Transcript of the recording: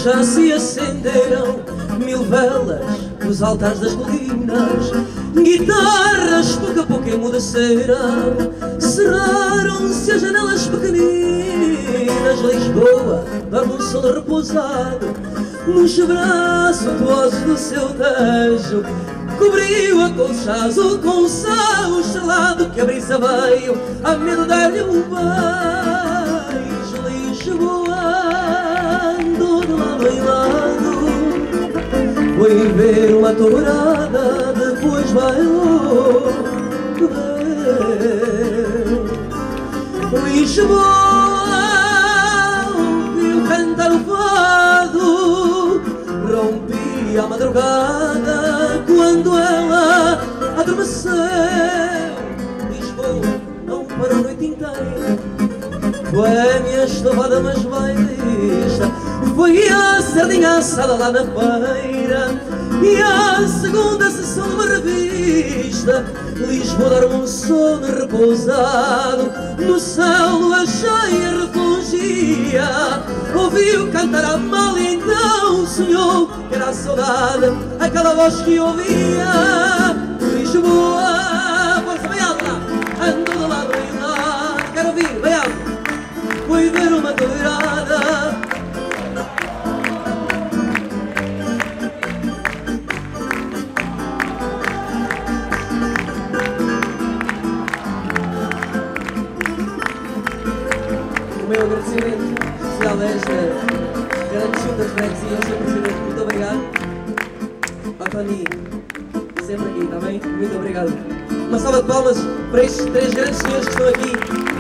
já se acenderam 1000 velas nos altares das colinas, guitarras pouco a pouco emudeceram, cerraram-se as janelas pequeninas. Lisboa dorme um sono repousado nos braços tuosos do seu tejo, cobriu a colchazo com o céu estrelado, que a brisa veio a medo dar-lhe um beijo. Lisboa andou de lado em lado, foi ver uma tourada, depois bailou, bebeu. Lisboa ouviu cantar o fado, rompia a madrugada quando ela adormeceu. Lisboa não parou a noite inteira, Boémia estovada mas bailista, foi a sardinha assada lá na feira e a segunda sessão de uma revista. Lisboa dorme um sono repousado, no céu lua cheia refugia, ouviu cantar a mal e então sonhou que era a saudade, aquela voz que ouvia. Lisboa, força bem alta, andou de lado em lado, quero ouvir, bem alto, foi ver uma tourada. O meu agradecimento especial a esta grande junta de freguesia, ao Sr. Presidente, muito obrigado. Ao Tony, sempre aqui, está bem? Muito obrigado. Uma salva de palmas para estes 3 grandes senhores que estão aqui.